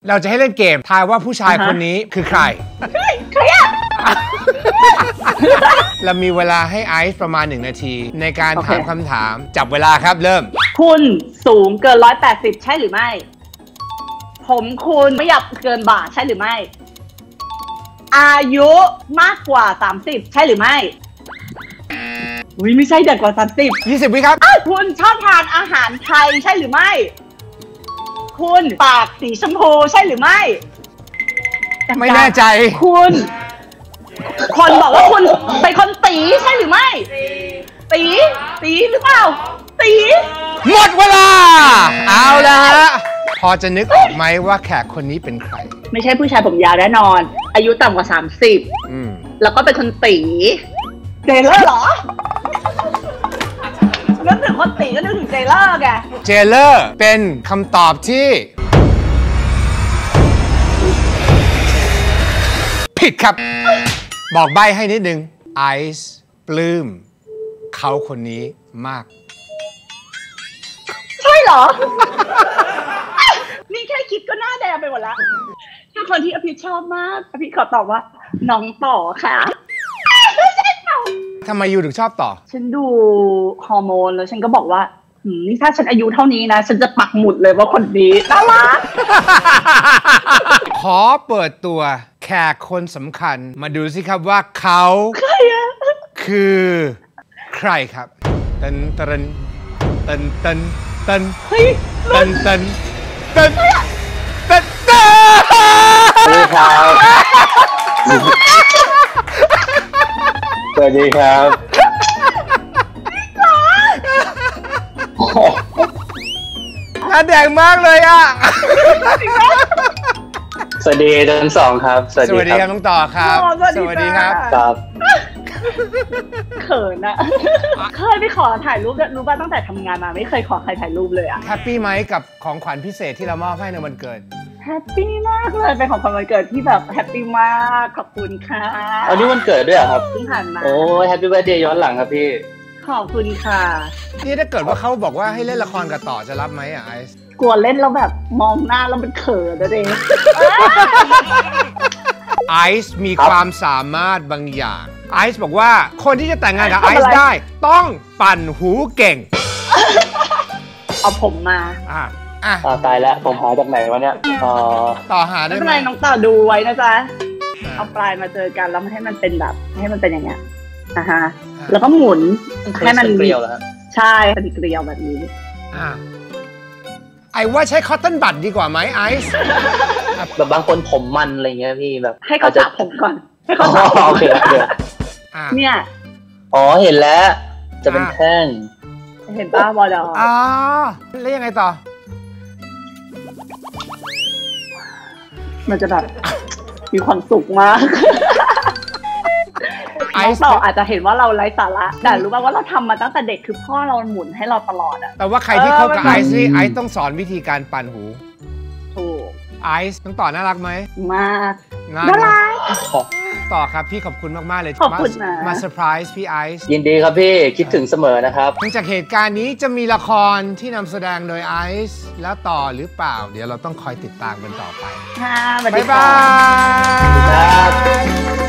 เราจะให้เล่นเกมทายว่าผู้ชายคนนี้คือใครใครอะเรามีเวลาให้ไอซ์ประมาณ1 นาทีในการถามคำถามจับเวลาครับเริ่มคุณสูงเกิน180ใช่หรือไม่ผมคุณไม่อยากเกินบ่าใช่หรือไม่อายุมากกว่า30ใช่หรือไม่ไม่ใช่เด็กกว่า30 20 วิครับคุณชอบทานอาหารไทยใช่หรือไม่คุณปากสีชมพูใช่หรือไม่ไม่แน่ใจคุณคนบอกว่าคุณเป็นคนตีใช่หรือไม่ตีหรือเปล่าตีหมดเวลาเอาละฮะพอจะนึกออกไหมว่าแขกคนนี้เป็นใครไม่ใช่ผู้ชายผมยาวแน่นอนอายุต่ำกว่า30แล้วก็เป็นคนตีเจเลอร์เหรอนึกถึงคนตีก็นึกถึงเจเลอร์ไงเจเลอร์เป็นคำตอบที่ผิดครับบอกใบ้ให้นิดนึงไอซ์ปลื้มเขาคนนี้มากใช่เหรอ นี่แค่คิดก็หน้าแดงไปหมดแล้วถ้าคนที่อภิชอบมากอภิขอตอบว่าน้องต่อค่ะทำไมยูถึงชอบต่อฉันดูฮอร์โมนแล้วฉันก็บอกว่านี่ถ้าฉันอายุเท่านี้นะฉันจะปักหมุดเลยว่าคนนี้น่ารักขอเปิดตัวแขกคนสำคัญมาดูสิครับว่าเขาใครอะคือใครครับตันตันตันตันตันตันตันตันตันตันสวัสดีครับหน้าแดงมากเลยอ่ะสวัสดีทั้งสองครับสวัสดีครับน้องต่อครับสวัสดีครับเขินอะเคยไปขอถ่ายรูปรู้ป่ะตั้งแต่ทำงานมาไม่เคยขอใครถ่ายรูปเลยอะแฮปปี้ไหมกับของขวัญพิเศษที่เรามอบให้ในวันเกิดแฮปปี้มากเลยเป็นของขวัญวันเกิดที่แบบแฮปปี้มากขอบคุณค่ะอันนี้วันเกิดด้วยครับที่ผ่านมาโอ้แฮปปี้เบิร์ธเดย์ย้อนหลังครับพี่ขอบคุณค่ะนี่ถ้าเกิดว่าเขาบอกว่าให้เล่นละครกับต่อจะรับไหมอ่ะไอซ์กลัวเล่นแล้วแบบมองหน้าแล้วมันเขินนะเด็กไอซ์มีความสามารถบางอย่างไอซ์บอกว่าคนที่จะแต่งงานกับไอซ์ได้ต้องปั่นหูเก่งเอาผมมาตายแล้วผมหาจากไหนวะเนี่ยต่อหาได้ไหมไม่เป็นไรน้องต่อดูไว้นะจ๊ะเอาปลายมาเจอกันแล้วให้มันเป็นแบบให้มันเป็นอย่างเงี้ยแล้วก็หมุนให้มันเกลียวแล้วครับใช่เป็นเกลียวแบบนี้ไอ้ว่าใช้คอตตอนบัดดีกว่าไหมไอซ์แบบบางคนผมมันอะไรเงี้ยพี่แบบให้เขาจับผมก่อนให้เขาจับโอเคเนี่ยเห็นแล้วจะเป็นแท่งเห็นป่ะบอดแล้วยังไงต่อมันจะแบบมีความสุขมากไอซ์ต่ออาจจะเห็นว่าเราไร้สาระแต่รู้ป่ะว่าเราทำมาตั้งแต่เด็กคือพ่อเราหมุนให้เราตลอดอะแต่ว่าใครที่เข้ากับไอซ์นี่ไอซ์ต้องสอนวิธีการปั่นหูถูกไอซ์ต้องต่อน่ารักไหมมากน่ารักต่อครับพี่ขอบคุณมากๆเลยมาเซอร์ไพรส์พี่ไอซ์ยินดีครับพี่คิดถึงเสมอนะครับหลังจากเหตุการณ์นี้จะมีละครที่นำแสดงโดยไอซ์แล้วต่อหรือเปล่าเดี๋ยวเราต้องคอยติดตามกันต่อไปบ๊ายบาย